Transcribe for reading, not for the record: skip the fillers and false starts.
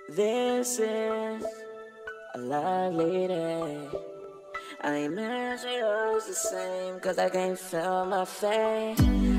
This is a lovely day. I imagine yours the same, cause I can't feel my face.